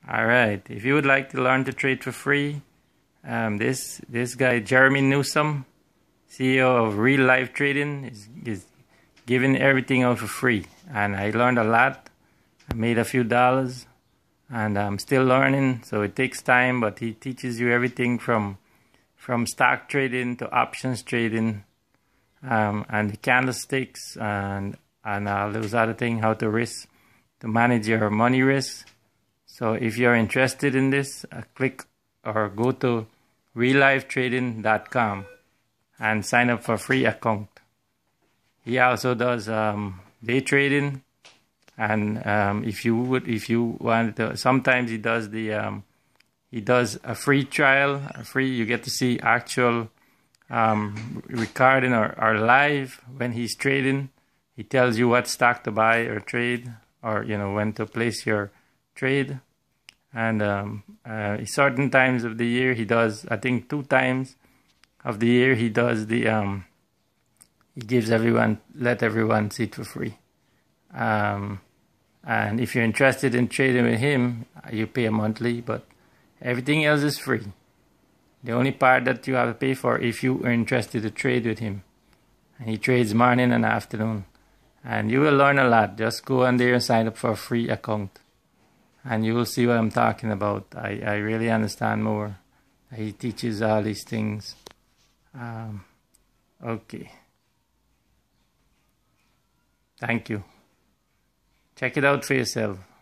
All right. If you would like to learn to trade for free, this guy Jeremy Newsom, CEO of Real Life Trading, is giving everything out for free, and I learned a lot. I made a few dollars, and I'm still learning. So it takes time, but he teaches you everything from stock trading to options trading, and the candlesticks and all those other things, how to manage your money risk. So if you're interested in this, click or go to reallifetrading.com and sign up for a free account. He also does day trading, and if you want to, sometimes he does a free trial, you get to see actual recording or live when he's trading. He tells you what stock to buy or trade, or when to place your trade. And certain times of the year he does, I think 2 times of the year he does he gives let everyone see it for free. And if you're interested in trading with him, you pay a monthly, but everything else is free. The only part that you have to pay for if you are interested to trade with him. And he trades morning and afternoon. And you will learn a lot. Just go on there and sign up for a free account, and you will see what I'm talking about. I really understand more. He teaches all these things. Okay. Thank you. Check it out for yourself.